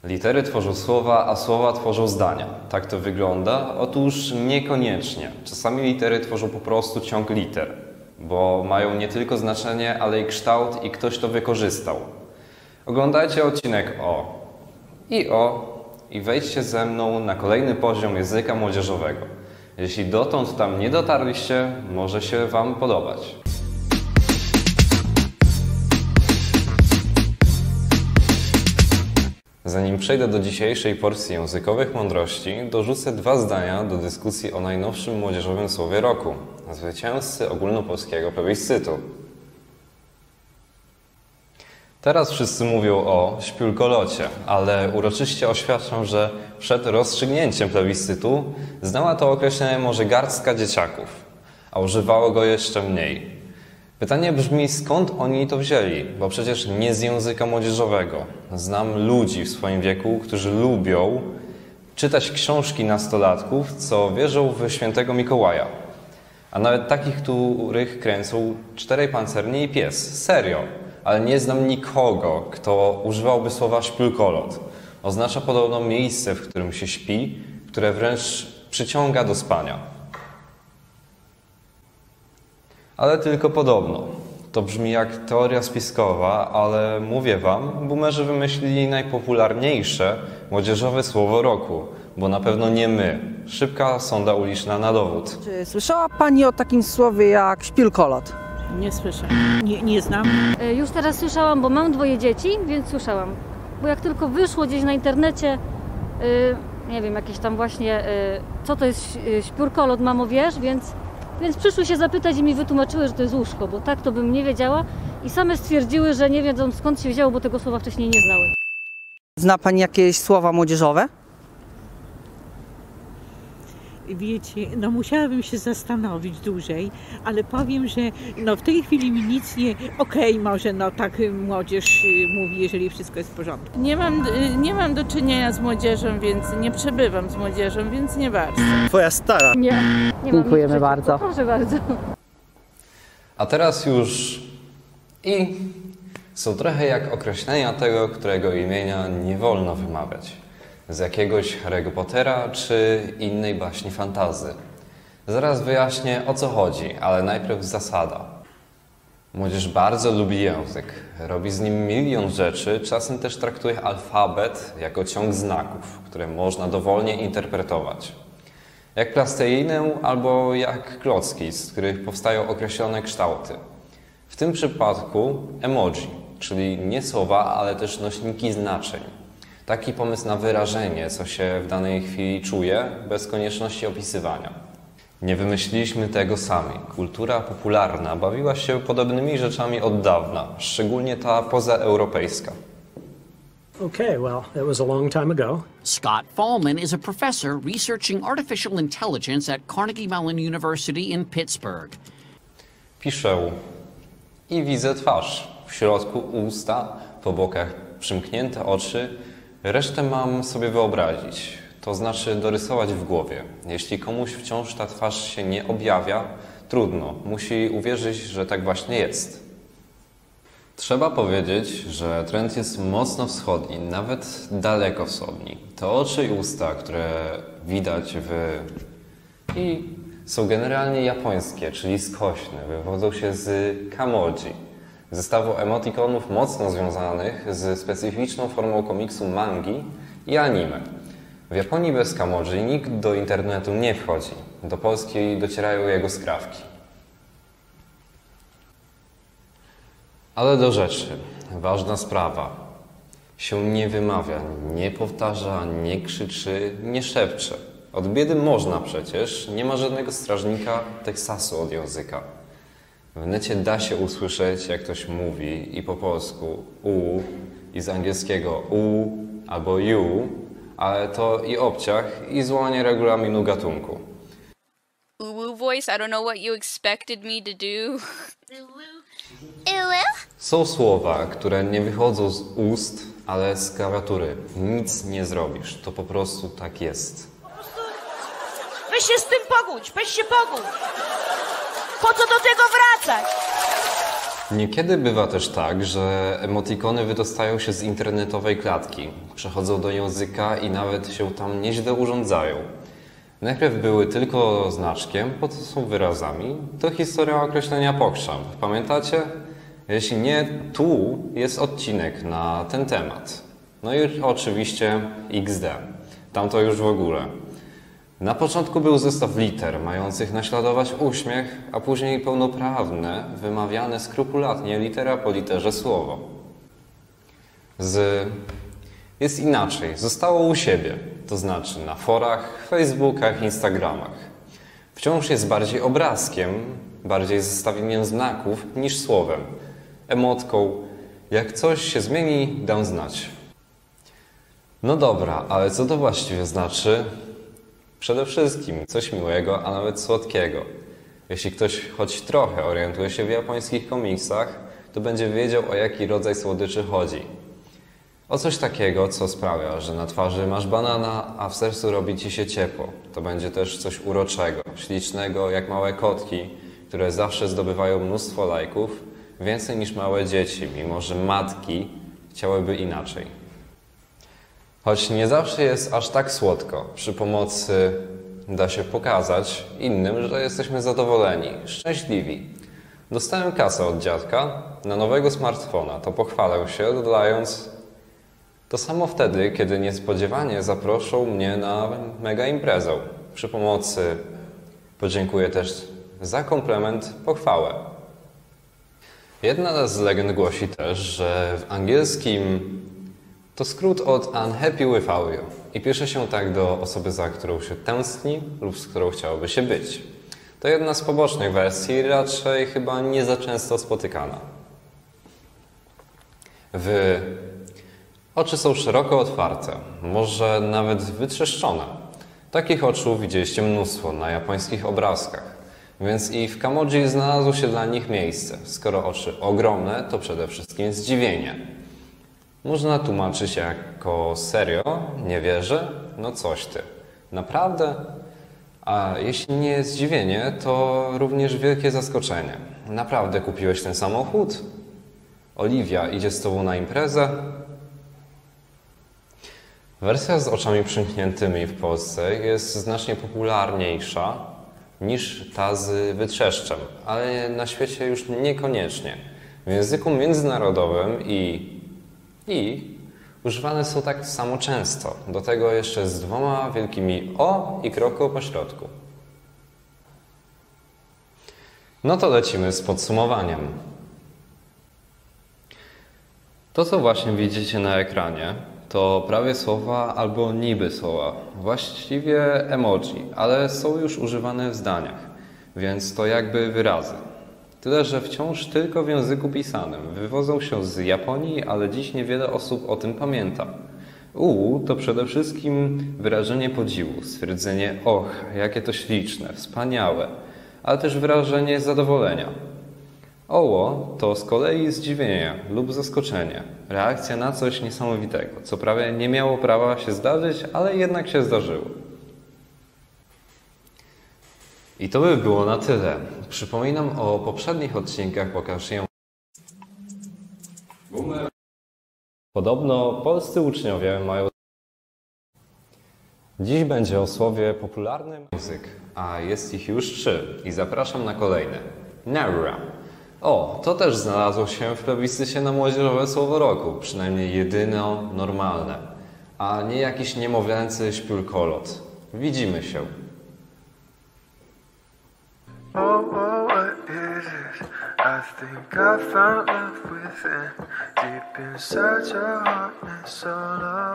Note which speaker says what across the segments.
Speaker 1: Litery tworzą słowa, a słowa tworzą zdania. Tak to wygląda? Otóż niekoniecznie. Czasami litery tworzą po prostu ciąg liter, bo mają nie tylko znaczenie, ale i kształt i ktoś to wykorzystał. Oglądajcie odcinek i wejdźcie ze mną na kolejny poziom języka młodzieżowego. Jeśli dotąd tam nie dotarliście, może się Wam podobać. Zanim przejdę do dzisiejszej porcji językowych mądrości, dorzucę 2 zdania do dyskusji o najnowszym młodzieżowym słowie roku, zwycięzcy ogólnopolskiego plebiscytu. Teraz wszyscy mówią o śpiulkolocie, ale uroczyście oświadczam, że przed rozstrzygnięciem plebiscytu znała to określenie może garstka dzieciaków, a używało go jeszcze mniej. Pytanie brzmi, skąd oni to wzięli, bo przecież nie z języka młodzieżowego. Znam ludzi w swoim wieku, którzy lubią czytać książki nastolatków, co wierzą w świętego Mikołaja. A nawet takich, których kręcą 4 pancerni i pies. Serio. Ale nie znam nikogo, kto używałby słowa śpiulkolot. Oznacza podobno miejsce, w którym się śpi, które wręcz przyciąga do spania. Ale tylko podobno. To brzmi jak teoria spiskowa, ale mówię Wam, boomerzy wymyślili najpopularniejsze młodzieżowe słowo roku, bo na pewno nie my. Szybka sonda uliczna na dowód.
Speaker 2: Czy słyszała Pani o takim słowie jak śpiulkolot?
Speaker 3: Nie słyszę. Nie znam.
Speaker 4: Już teraz słyszałam, bo mam 2 dzieci, więc słyszałam. Bo jak tylko wyszło gdzieś na internecie, nie wiem, jakieś tam właśnie, co to jest śpiulkolot, mamo, wiesz, więc przyszły się zapytać i mi wytłumaczyły, że to jest łóżko, bo tak to bym nie wiedziała i same stwierdziły, że nie wiedzą skąd się wzięło, bo tego słowa wcześniej nie znały.
Speaker 2: Zna Pani jakieś słowa młodzieżowe?
Speaker 3: Wiecie, no musiałabym się zastanowić dłużej, ale powiem, że no w tej chwili mi nic nie... Okej, może no tak młodzież mówi, jeżeli wszystko jest w porządku.
Speaker 5: Nie mam do czynienia z młodzieżą, więc nie przebywam z młodzieżą, więc nie bardzo.
Speaker 6: Twoja stara.
Speaker 4: Nie
Speaker 2: Dziękujemy bardzo.
Speaker 4: Proszę bardzo.
Speaker 1: A teraz już są trochę jak określenia tego, którego imienia nie wolno wymawiać. Z jakiegoś Harry'ego Pottera czy innej baśni fantasy. Zaraz wyjaśnię, o co chodzi, ale najpierw zasada. Młodzież bardzo lubi język, robi z nim milion rzeczy, czasem też traktuje alfabet jako ciąg znaków, które można dowolnie interpretować. Jak plasteinę albo jak klocki, z których powstają określone kształty. W tym przypadku emoji, czyli nie słowa, ale też nośniki znaczeń. Taki pomysł na wyrażenie, co się w danej chwili czuje, bez konieczności opisywania. Nie wymyśliliśmy tego sami. Kultura popularna bawiła się podobnymi rzeczami od dawna, szczególnie ta pozaeuropejska.
Speaker 7: Okay, well, it was a long time ago.
Speaker 8: Scott Fallman is a professor researching artificial intelligence at Carnegie Mellon University in Pittsburgh.
Speaker 1: Piszę i widzę twarz. W środku usta, po bokach przymknięte oczy. Resztę mam sobie wyobrazić, to znaczy dorysować w głowie. Jeśli komuś wciąż ta twarz się nie objawia, trudno, musi uwierzyć, że tak właśnie jest. Trzeba powiedzieć, że trend jest mocno wschodni, nawet daleko wschodni. Te oczy i usta, które widać są generalnie japońskie, czyli skośne, wywodzą się z kamoji. Zestawu emotikonów mocno związanych z specyficzną formą komiksu mangi i anime. W Japonii bez kamoji nikt do internetu nie wchodzi. Do Polski docierają jego skrawki. Ale do rzeczy. Ważna sprawa. Się nie wymawia, nie powtarza, nie krzyczy, nie szepcze. Od biedy można przecież, nie ma żadnego strażnika Teksasu od języka. W necie da się usłyszeć, jak ktoś mówi i po polsku u, i z angielskiego u albo you, ale to i obciach, i złamanie regulaminu gatunku.
Speaker 9: Uwu voice, I don't know what you expected me to do.
Speaker 1: Są słowa, które nie wychodzą z ust, ale z klawiatury. Nic nie zrobisz, to po prostu tak jest.
Speaker 10: Weź się z tym pogódź, weź się pogódź. Po co do tego wracać?
Speaker 1: Niekiedy bywa też tak, że emotikony wydostają się z internetowej klatki, przechodzą do języka i nawet się tam nieźle urządzają. Najpierw były tylko znaczkiem, potem są wyrazami. To historia określenia pokrzam. Pamiętacie? Jeśli nie, tu jest odcinek na ten temat. No i oczywiście XD. Tam to już w ogóle. Na początku był zestaw liter mających naśladować uśmiech, a później pełnoprawne, wymawiane skrupulatnie litera po literze słowo. Jest inaczej. Zostało u siebie. To znaczy na forach, Facebookach, Instagramach. Wciąż jest bardziej obrazkiem, bardziej zestawieniem znaków niż słowem. Emotką. Jak coś się zmieni, dam znać. No dobra, ale co to właściwie znaczy? Przede wszystkim coś miłego, a nawet słodkiego. Jeśli ktoś choć trochę orientuje się w japońskich komiksach, to będzie wiedział, o jaki rodzaj słodyczy chodzi. O coś takiego, co sprawia, że na twarzy masz banana, a w sercu robi ci się ciepło. To będzie też coś uroczego, ślicznego, jak małe kotki, które zawsze zdobywają mnóstwo lajków, więcej niż małe dzieci, mimo że matki chciałyby inaczej. Choć nie zawsze jest aż tak słodko, przy pomocy da się pokazać innym, że jesteśmy zadowoleni, szczęśliwi. Dostałem kasę od dziadka na nowego smartfona, to pochwalę się, dodając: to samo wtedy, kiedy niespodziewanie zaproszą mnie na mega imprezę. Przy pomocy podziękuję też za komplement, pochwałę. Jedna z legend głosi też, że w angielskim to skrót od unhappy without you i pisze się tak do osoby, za którą się tęskni lub z którą chciałoby się być. To jedna z pobocznych wersji, raczej chyba nie za często spotykana. Oczy są szeroko otwarte, może nawet wytrzeszczone. Takich oczu widzieliście mnóstwo na japońskich obrazkach, więc i w Kamoji znalazło się dla nich miejsce. Skoro oczy ogromne, to przede wszystkim zdziwienie. Można tłumaczyć jako serio, nie wierzę, no coś ty. Naprawdę? A jeśli nie zdziwienie, to również wielkie zaskoczenie. Naprawdę kupiłeś ten samochód? Oliwia idzie z tobą na imprezę? Wersja z oczami przymkniętymi w Polsce jest znacznie popularniejsza niż ta z wytrzeszczem, ale na świecie już niekoniecznie. W języku międzynarodowym i używane są tak samo często. Do tego jeszcze z dwoma wielkimi O i kroku po środku. No to lecimy z podsumowaniem. To, co właśnie widzicie na ekranie, to prawie słowa albo niby słowa, właściwie emoji, ale są już używane w zdaniach, więc to jakby wyrazy. Tyle, że wciąż tylko w języku pisanym. Wywodzą się z Japonii, ale dziś niewiele osób o tym pamięta. To przede wszystkim wyrażenie podziwu, stwierdzenie och, jakie to śliczne, wspaniałe, ale też wyrażenie zadowolenia. Oło to z kolei zdziwienie lub zaskoczenie, reakcja na coś niesamowitego, co prawie nie miało prawa się zdarzyć, ale jednak się zdarzyło. I to by było na tyle. Przypominam o poprzednich odcinkach Pokaż ją. Podobno polscy uczniowie mają... Dziś będzie o słowie popularnym język, a jest ich już 3 i zapraszam na kolejne. Narra. To też znalazło się w plebiscycie na młodzieżowe słowo roku, przynajmniej jedyne normalne, a nie jakiś niemowlęcy śpiulkolot. Widzimy się.
Speaker 6: I think I found love within, deep inside your heart and soul,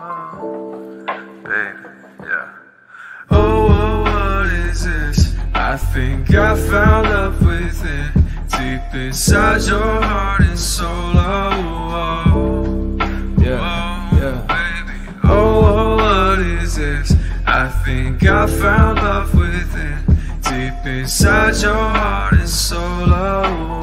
Speaker 6: baby, yeah. What is this? I think I found love within, deep inside your heart and soul, yeah, baby. What is this? I think I found love within, deep inside your heart and soul.